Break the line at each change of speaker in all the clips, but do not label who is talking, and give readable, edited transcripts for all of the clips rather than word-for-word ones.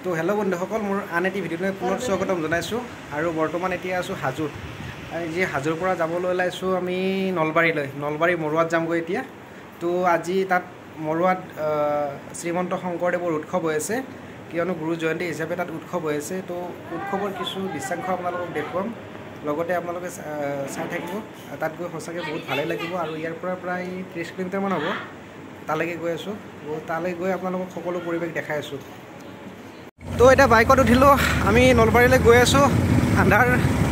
তো হেল্ল' বন্ধুসকল, মোৰ আন এটি ভিডিঅ'লৈ পুনৰ স্বাগতম জনাইছোঁ। আৰু বৰ্তমান এতিয়া আছোঁ হাজোত। যি হাজোৰ পৰা যাবলৈ ওলাইছোঁ আমি নলবাৰী মৰুৱাত যামগৈ এতিয়া। তো আজি তাত মৰুৱাত শ্ৰীমন্ত শংকৰদেৱৰ উৎসৱ হৈ আছে, কিয়নো গুৰু জয়ন্তী হিচাপে তাত উৎসৱ হৈ আছে। তো উৎসৱৰ কিছু দৃশ্যাংশ আপোনালোকক দেখুৱাম, লগতে আপোনালোকে চাই থাকিব। তাত গৈ সঁচাকৈ বহুত ভালেই লাগিব। আৰু ইয়াৰ পৰা প্ৰায় 30 কিলোমিটাৰমান হ'ব, তালৈকে গৈ আছোঁ। তালৈ গৈ আপোনালোকক সকলো পৰিৱেশ দেখাই আছোঁ। তো এতিয়া বাইকত উঠিলোঁ, আমি নলবাৰীলৈ গৈ আছোঁ। আন্ধাৰ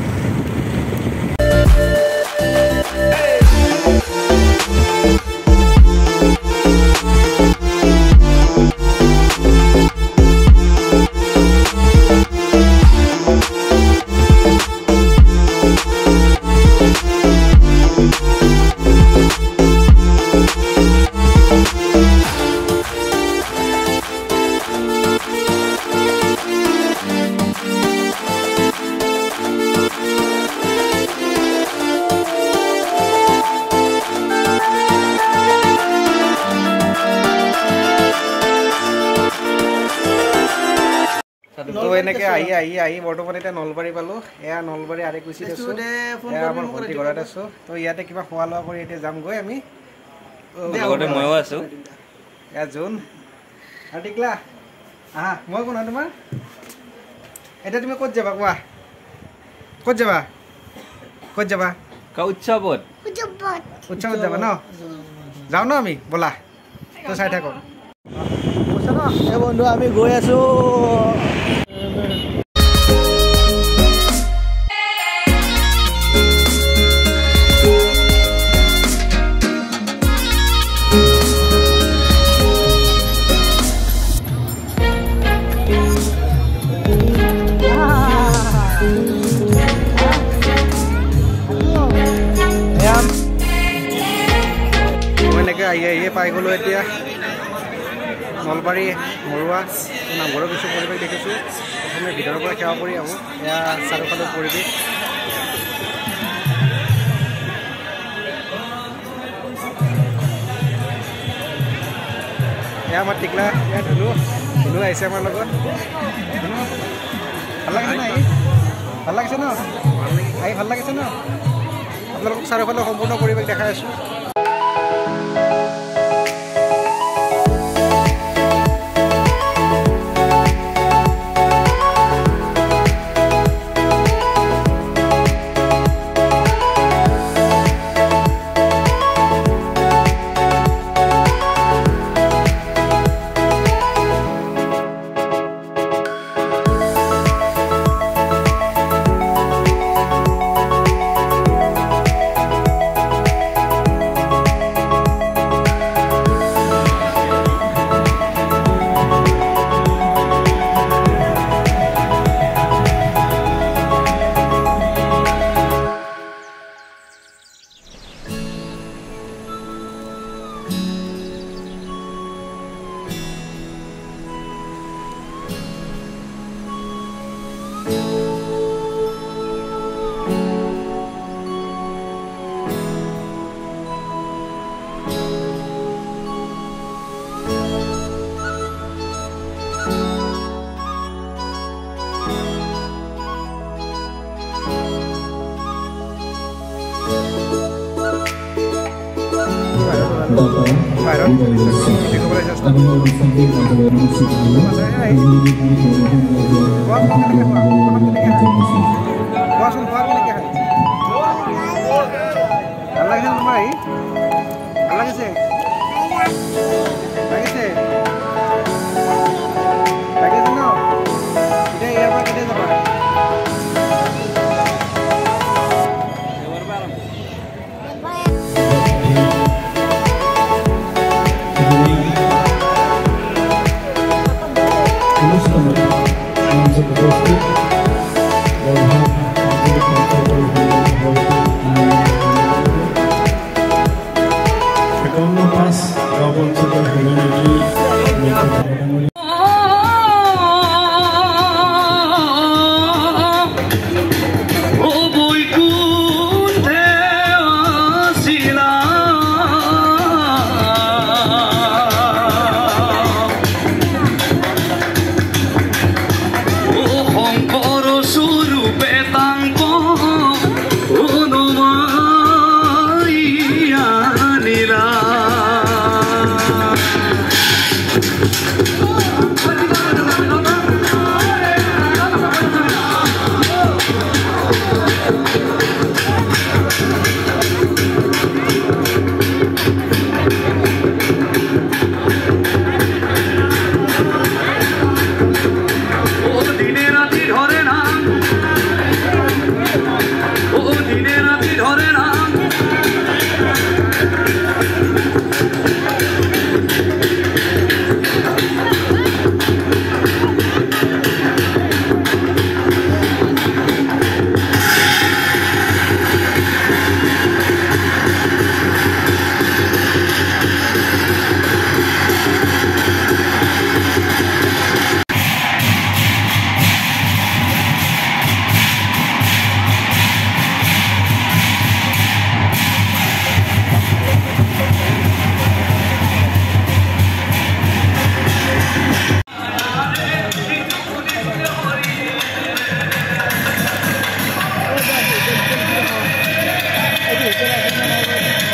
তো এনেকৈ আহি বৰ্তমান এতিয়া নলবাৰী পালোঁ। এয়া নলবাৰী আৰেকুচিত আছোঁ, আমাৰ ভণ্টি ঘৰত আছোঁ। তো ইয়াতে কিবা খোৱা লোৱা কৰি এতিয়া যামগৈ আমি।
ময়ো আছোঁ।
এয়া জোন আৰু টিকলা আহা। মই কোন হয় তোমাৰ? এতিয়া তুমি ক'ত যাবা কোৱা? ক'ত যাবা?
উৎসৱত
যাবা ন? যাওঁ ন আমি, ব'লা। তো চাই থাকক।
এই বন্ধু আমি গৈ আছোঁ।
এনেকৈ আহি পাই গ'লোঁ এতিয়া নলবাৰী মৰুৱা। নামঘৰৰ কিছু পৰিৱেশ দেখিছোঁ। প্ৰথমে ভিতৰৰ পৰা সেৱা কৰি আহোঁ। এয়া চাৰিওফালৰ পৰিৱেশ। এয়া আমাৰ টিকলা, এয়া ধুনু আহিছে আমাৰ লগত। ভাল লাগিছে ন? ভাল লাগিছে ন? আহি ভাল লাগিছে ন? আপোনালোকক চাৰিওফালৰ সম্পূৰ্ণ পৰিৱেশ দেখাই আছোঁ।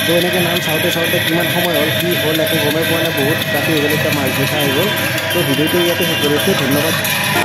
তো এনেকৈ নাম চাওঁতে চাওঁতে কিমান সময় হ'ল কি হ'ল একো গমেই পোৱা নাই বহুত ৰাতি হৈ গ'ল এতিয়া মাছ ধৰা হৈ গ'ল তো ভিডিঅ'টো ইয়াতে শেষ কৰিছোঁ ধন্যবাদ